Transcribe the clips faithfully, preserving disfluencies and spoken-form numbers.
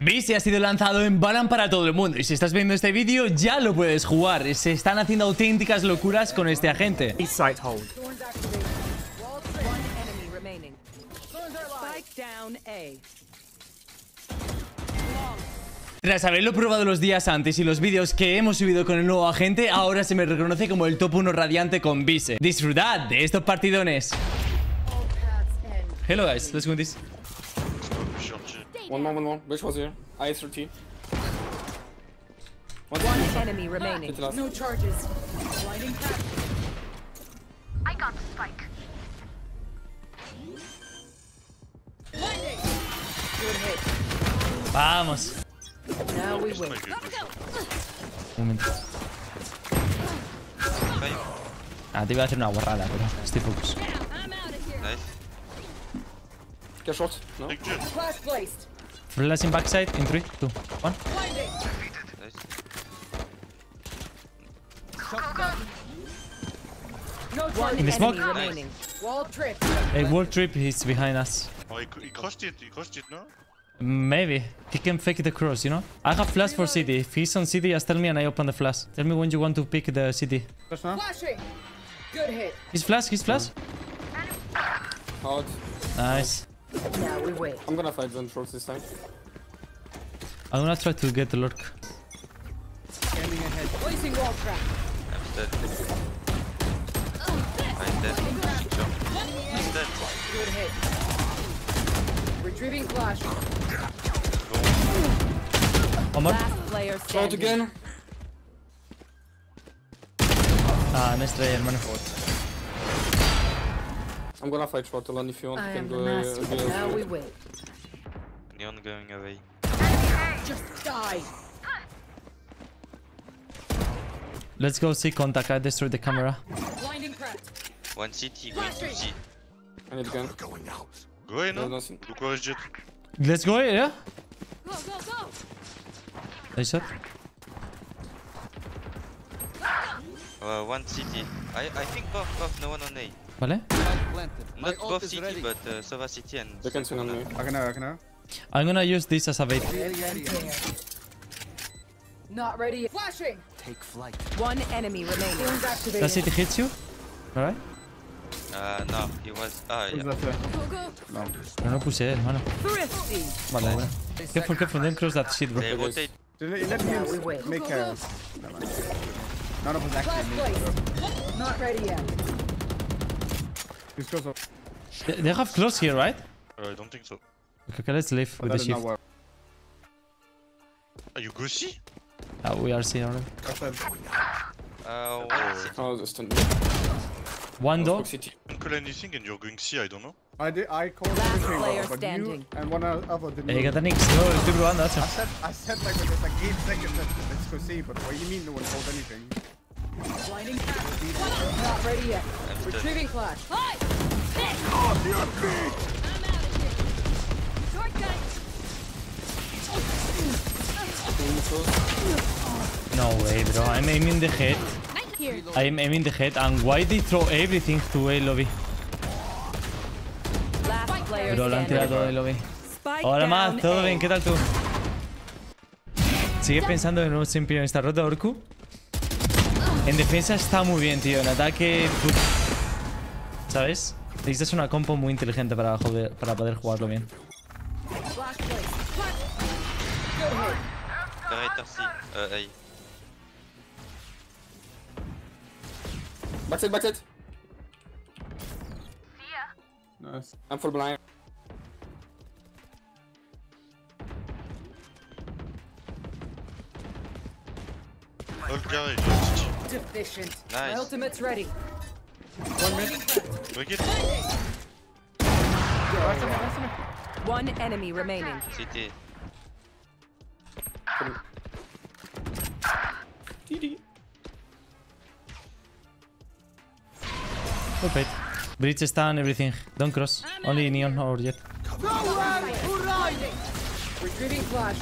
Vise ha sido lanzado en Valorant para todo el mundo y si estás viendo este vídeo ya lo puedes jugar. Se están haciendo auténticas locuras con este agente. Sight hold. Tras haberlo probado los días antes y los vídeos que hemos subido con el nuevo agente, ahora se me reconoce como el top uno radiante con Vise. Disfrutad de estos partidones. Hello guys, let's win this. One more, one more. Which was here? I thirteen. One, One enemy remaining. Hit last. No charges. I got the spike. Good hit. Vamos. Now we win. Un momento. Ah, te iba a hacer una guarrada, pero estoy focus. Get shot. No. Flash placed. Flash in backside in three, two, one. No one In the smoke. enemy remaining. Wall trip. A wall trip is behind us. Oh, he, he crossed it, he crossed it, no? Maybe. He can fake the cross, you know? I have flash for city. If he's on city, just tell me and I open the flash. Tell me when you want to pick the city. Flashing. Good hit. He's flash, he's flash. Out. Nice. Now we wait. I'm gonna fight Zen shorts this time. I'm gonna try to get the lurk. Placing wall trap. I'm dead. I'm dead. He's dead. Good hit. Retrieving flash. One more. Last player Short standing. again. Ah, nice try, hermano. I'm gonna fight short alone if you want. I You can am the go. Uh, master. B L. Now we wait. Neon going away. Just die. Let's go see contact. I destroyed the camera. Blinding cracked. One C T going to C. I need gun. Go away, There's no? nothing. Look where is Jet. Let's go, yeah? Go, go, go. Nice shot. Uh, one C T. I I think both both no one on A. Vale. Not both C T but uh, Sova C T and. They can swing on me. I can know, I can know. I'm gonna use this as a bait. Not ready yet. Flashing. Take flight. One enemy remaining. Drones activated. Does it hit you? Alright. Uh no, he was. Ah Who's yeah. that there? Go, go. No. Pero no puse, hermano. Thrifty. Vale, vale. Careful, careful. Don't close that shit, bro. They rotate. Did let, let Now we me wait. make a... Never mind. None of us Flash actually made placed. it. Not ready yet. This goes up. They they have close here, right? Uh, I don't think so. Okay, okay, let's leave But with the that is not shift. work. Are you go see? Ah, we are seeing already. I said, Uh, one C T. Oh, the stun. One dog. City. Don't call anything and you're going C, I don't know. I did. I called Last everything, player but standing. you and one other didn't. Eh, move. que está Nix. No, estoy probando, hacho. I said, I said like with this like eight seconds. That, let's go see. But what do you mean no one told anything? Blinding cracked. Not ready yet. I'm dead. Retrieving flash. Hi. No way, bro. I'm aiming the head. I'm aiming the head. And why they throw everything to A lobby? Last player Bro, lo han standing. tirado de lobby. Spike Hola, down más. ¿Todo A. bien? ¿Qué tal tú? ¿Sigue pensando en un Simpion está roto, Orku? En defensa está muy bien, tío. En ataque... put- ¿Sabes? Necesitas una compo muy inteligente para, joder, para poder jugarlo bien. Flash placed. Flash. Good hit. Operator C. Uh, A. Backside, backside. See ya. Nice. I'm full blind. All carry, just Deficient. Nice. My ultimate's ready. One minute. break it. One enemy remaining. C T. T D. Well played. Breach stun, everything. Don't cross. Only Neon or Jet. Retrieving flash.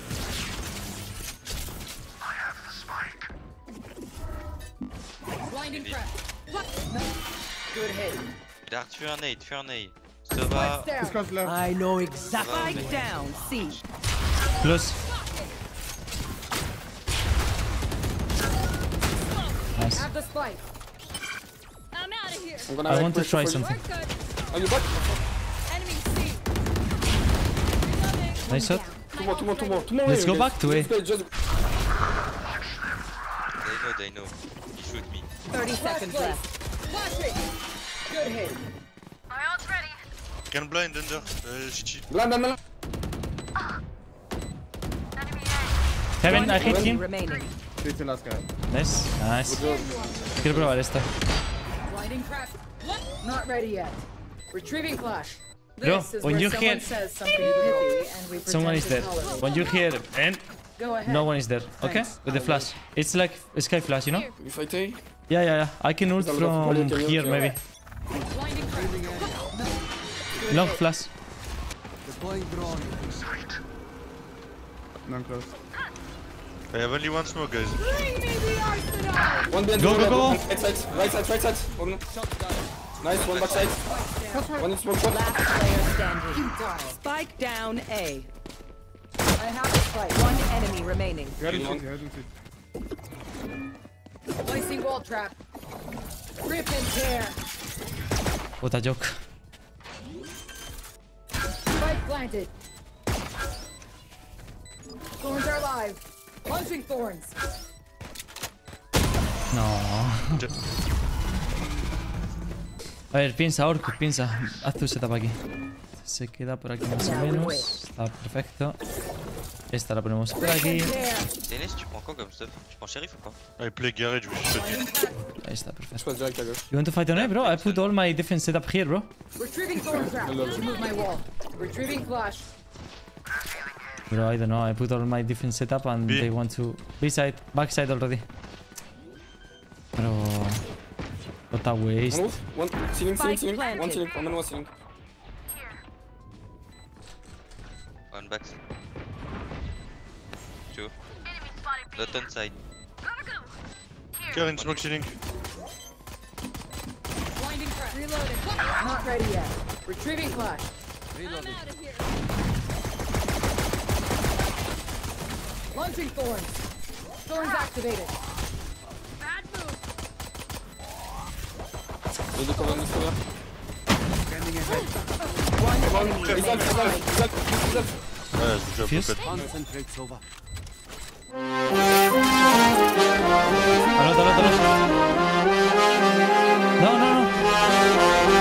Blinding crack. Good hit. Dark Furnade, Furnade. Sova. Spikes down. This goes left. I know exactly. Spike down. C. Close. Nice. Have the spike. I'm out of here. I'm gonna I make want to pressure try for you. something. We're good. Are you back? Enemy C. Reloading. Nice shot. Two more, two more, two more, two more. Let's here, go guys. back to A. Let's play just- They know, they know. He shoot me. thirty seconds left. Flashing. Good hit. My ult's ready. Can blind under. Uh, C T. Blind, blind, blind. Enemy A. Heaven, I hit Enemy him. remaining. It's the last guy. Nice. Nice. Quiero probar esta. Blinding crack. Not ready yet. Retrieving flash. Bro, This is when where you someone hear- says something pithy and we Someone pretend is to there. tolerate. When you hear and Go ahead. no one is there. Okay? Thanks. With the flash. It's like a sky flash, you know? If I take, Yeah, yeah, yeah. I can ult There's a lot of from volume, here, okay. maybe. Blinding crack. Long flash. Non close. I have only one smoke, guys. Bring me the arsenal. one dead, Go, one go, dead. go. Right side, right side, right side. One. Nice, one back side. One in smoke shot. Last player standing. Spike down A. I have the spike. One enemy remaining. You hadn't Kill shoot, you hadn't shoot. Placing wall trap. Rip and tear. What a joke. Spike planted. Thorns are alive. Punching thorns. No. A ver, piensa, Orcu, piensa. Haz tu setup aquí. Se queda por aquí más o menos. Está perfecto. Esta la ponemos por aquí. Dennis, tu prends quoi comme stuff? Tu prends shérif ou pas? I play garage with shotgun. Ahí está, perfecto. Je passe direct à gauche. You want to fight on A, bro? I put all my defense setup here, bro. Retrieving thorn trap. Remove my wall. Retrieving flash. Bro, I don't know. I put all my defense setup and B. they want to... B side, back side already. Bro... What a waste. One move. One ceiling, ceiling, Spike ceiling. One planted. ceiling. One man, one ceiling. One back. Two. Enemy spotted. Dot on side. Gotta go. Here. Care in smoke ceiling. Blinding crack. Reloading. Not ready yet. Retrieving flash. I'm out of here. Launching thorns. Thorns activated. Bad move. Need to cover, need to cover. Standing ahead. One Come on, enemy result, remaining. result, result, result. Ouais, je joue à Fuse. pocket. Alot, alot, alot. No, no, no.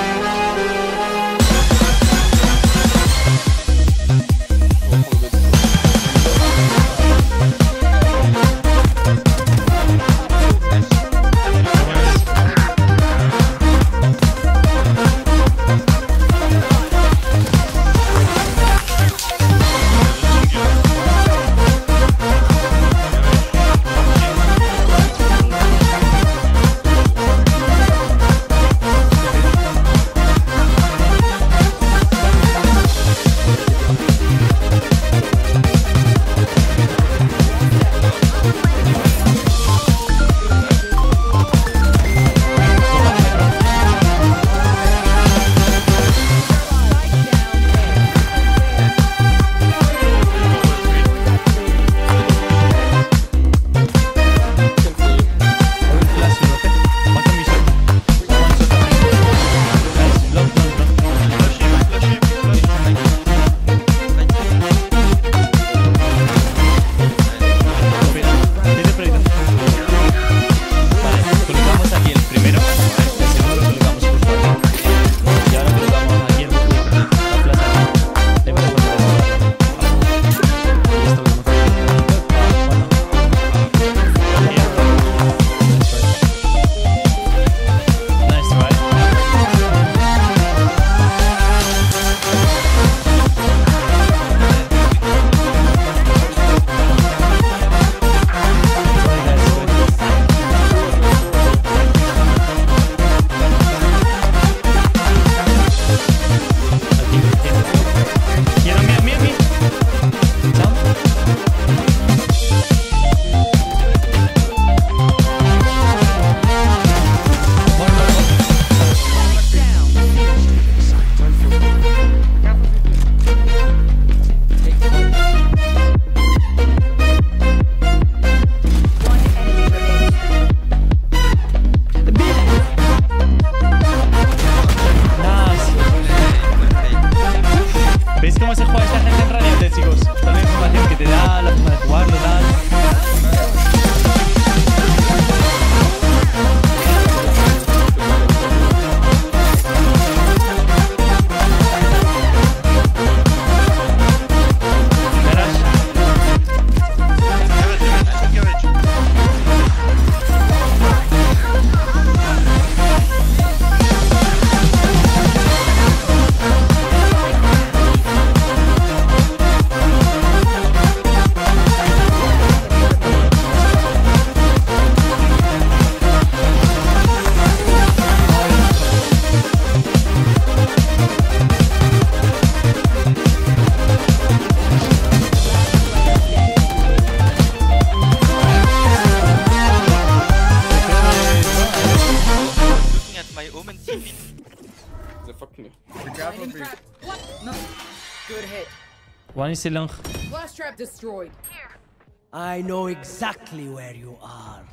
One is still long. Flash trap destroyed. I know exactly where you are.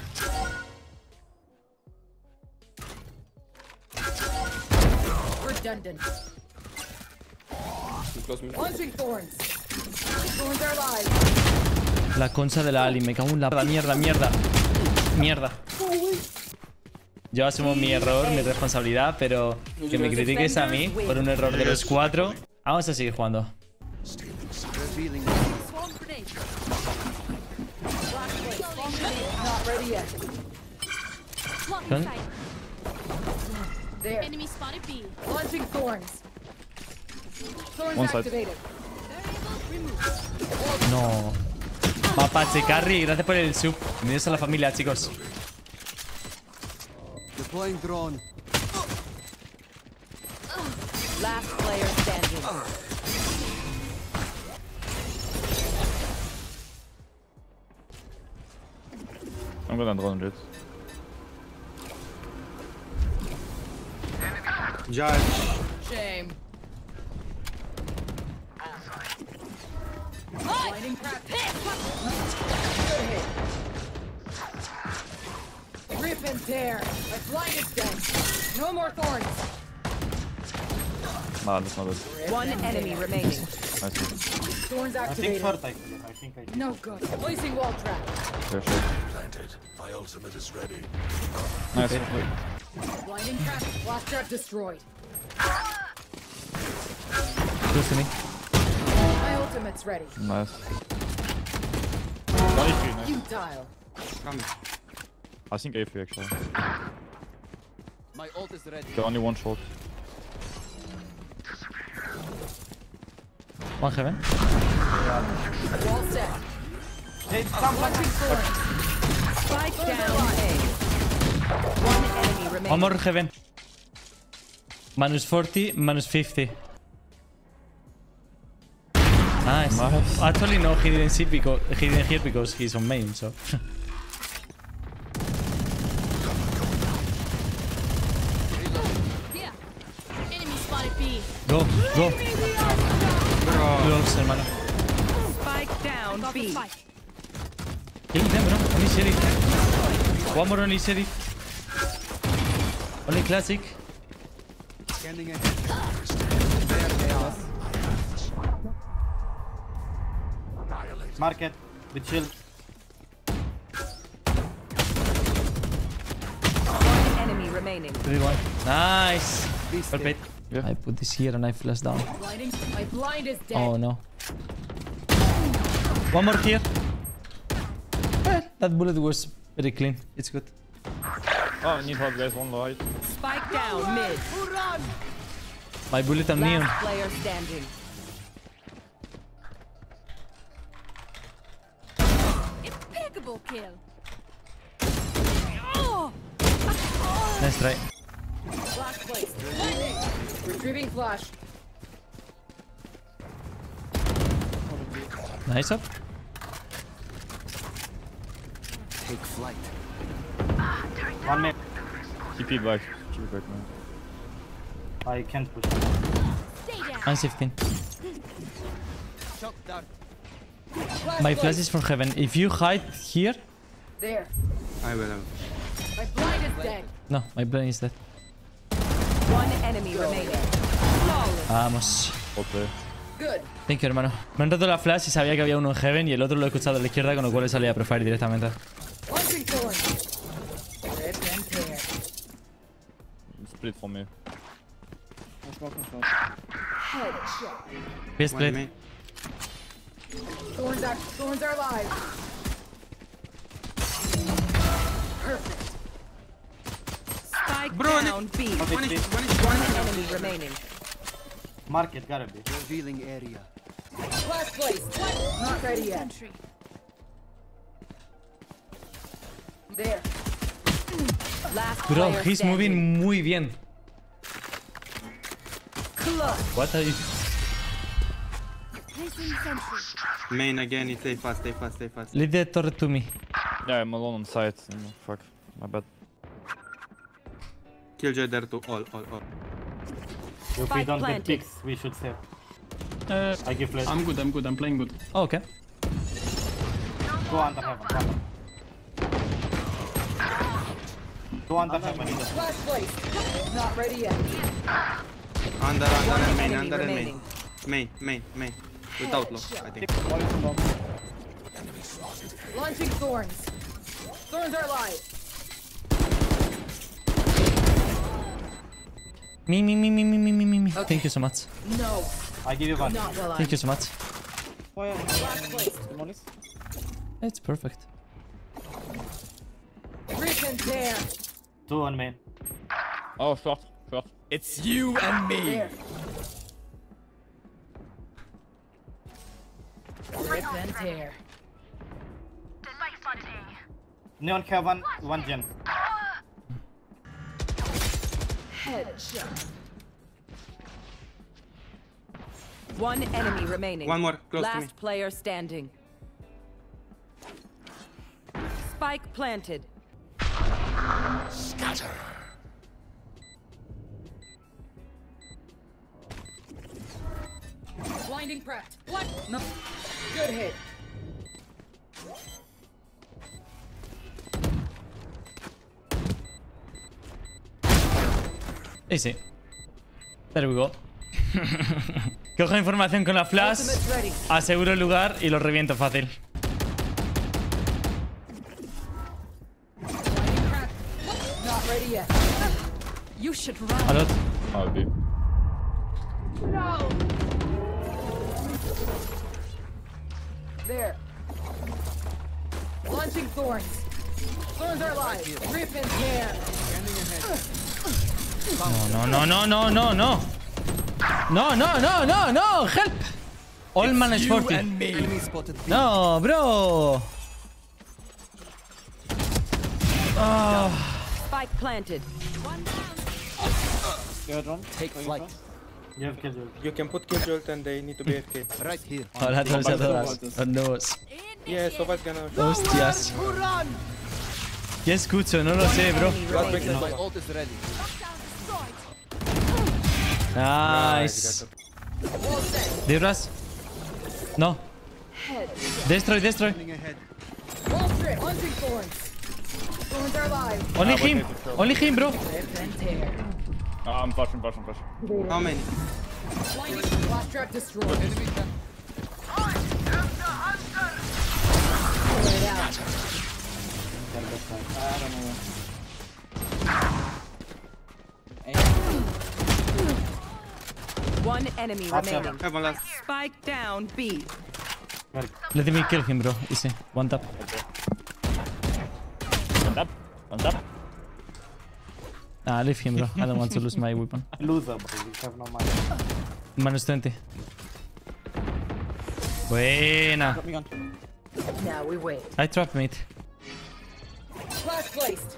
Redundant. You close me. Launching thorns. Thorns are alive. La concha de la Ali, me cago en la mierda, mierda. Mierda. Yo asumo mi error, mi responsabilidad, pero que me critiques a mí por un error de los cuatro. Vamos a seguir jugando. Revealing. Swarm grenade. Not ready yet. Blocking Done. sight. There. Enemy spotted B. Launching thorns. Thorns One side. activated. Variable removed. No. Mapache, Carry, gracias por el sub. Bienvenidos a la familia, chicos. Deploying drone. Last player standing. I'm gonna drone it. Judge. Shame. Blinding crack. Good hit. Rip and tear. My blind is dead. No more thorns. Nah, that's not it. One enemy remaining. Nice one. Thorns activated. No good. Placing wall trap. Fair shot. Nice. Blinding crack. Blast trap destroyed. Close to me. My ultimate's ready. Nice. One H P, nice. Futile. Coming. I think A three actually. My ult is ready. Okay, only one shot. One heaven. Wall set. Launching thorns. Spike down A. One enemy remaining. One more heaven. Minus forty, minus fifty. Nice. Nice. Actually, no, he didn't see because he didn't hear because he's on main, so. Yeah. Enemy spotted B. Go, go. Close, hermano. Spike down Got the B. spike. Kill them, bro. Only sheriff. One more only sheriff. Only classic. Scanning ahead. Market, with shield. One enemy remaining. three one. Nice. Be Well still. played. Yeah. I put this here and I flash down. Blinding. My blind is dead. Oh no. One more here. Eh, that bullet was very clean. It's good. Oh, I need help, guys. One light. Spike down mid. My bullet and neon. Last player standing. Impeccable kill. Oh! Nice try. Flash placed. Retrieving flash. Nice up. Take flight. One minute. T P back. T P back, man. I can't push. Stay down. I'm fifteen. Shot down. Flash My placed. flash is from heaven. If you hide here. There. I will. My blind is dead. No, my brain is dead. One enemy remaining. Flawless. Vamos. Well play. Good. Thank you, hermano. Me han roto la flash y sabía que había uno en heaven y el otro lo he escuchado a la izquierda, con lo cual he salido a profile directamente. Launching thorns. Rip and tear. Split for me. Headshot. Best One play. main. Thorns are thorns are alive. Perfect. Spike down B. One is, one is, one One is. enemy remaining. Market, gotta be. Revealing area. Flash placed. Not ready yet. Entry. There. Last Bro, player he's standing. moving muy bien. Clutch. What are you... Placing sentry. Main again. Stay fast. Stay fast. Stay fast. Leave the turret to me. Yeah, I'm alone on site. Mm, Fuck. My bad. Killjoy there too. All, all, all. If we Spike don't planted. get picks, we should save. Uh, I give flash. I'm good, I'm good, I'm playing good. oh, okay. Go under heaven. Go under. Go under heaven. either. Flash placed. Not ready yet. Under, under, One and main, enemy under, and main. remaining. Main, main, main. Without low, I think. Launching thorns. Thorns are live. Me, me, me, me, me, me, me, me, me. Thank you so much. No, I give you one. not while I'm Thank you so much. flash placed. It's perfect. Rip and tear. Two on main. Oh, short, short. It's you and me. There. Rip and tear. Neon heaven. One gen. Headshot. One enemy remaining. One more, close to me. Last player standing. Spike planted. Scatter. Blinding prepped. What? No. Good hit. Easy. There we go. Cojo información con la flash, Ultimate's ready. aseguro el lugar y lo reviento fácil. Blinding prepped. Not ready yet. You should run. A lot. Oh, B. No. There. Launching thorns. Thorns are live. Rip and tear. No, no, no, no, no, no. No, no, no, no, no. Help. All man is forty. No, bro. Oh. Spike planted. Take flight. You have killed. You can put kill jolt and they need to be A F K. Right here. Hola a todos y a todas. Los nuevos. Yeah, so what's gonna... Hostias. ¿Qué escucho? No lo sé, bro. Last break is My like... ult is ready. Nice. ¿Dibras? No. Destroy, destroy. Wall strip. Launching thorns. Thorns are live. Only him. Only him, bro. Rip and tear. Oh, I'm flashing, flashing, flashing. How many? Blinding. Blast trap destroyed. Enemy can. Pull it out. One enemy remaining. Heaven last. Spike down B. Let me kill him, bro. Easy. One tap. One tap, one tap. Ah, leave him, bro. I don't want to lose my weapon. Loser, bro. You have no money. Minus twenty. Buena. Now we wait. I trap mate. Flash placed.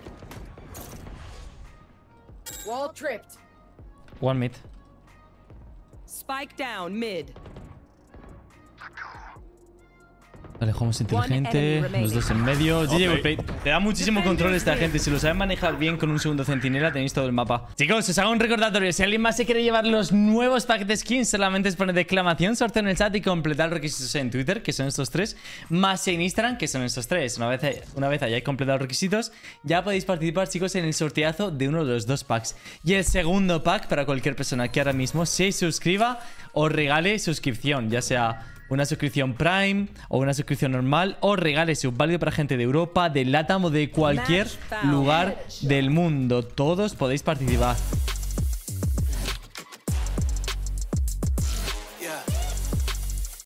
Wall tripped. One mid. Spike down mid. Vale, jugamos inteligente. Los dos en medio. G G Play. Te da muchísimo control esta gente. Si lo saben manejar bien con un segundo centinela, tenéis todo el mapa. Chicos, os hago un recordatorio. Si alguien más se quiere llevar los nuevos paquetes skins, solamente es poner declamación, sorteo en el chat y completar los requisitos en Twitter, que son estos tres, más en Instagram, que son estos tres. Una vez, una vez hayáis completado los requisitos, ya podéis participar, chicos, en el sorteazo de uno de los dos packs. Y el segundo pack, para cualquier persona que ahora mismo se suscriba, os regale suscripción, ya sea una suscripción Prime o una suscripción normal, o regale subválido para gente de Europa, de LATAM o de cualquier lugar del mundo. Todos podéis participar.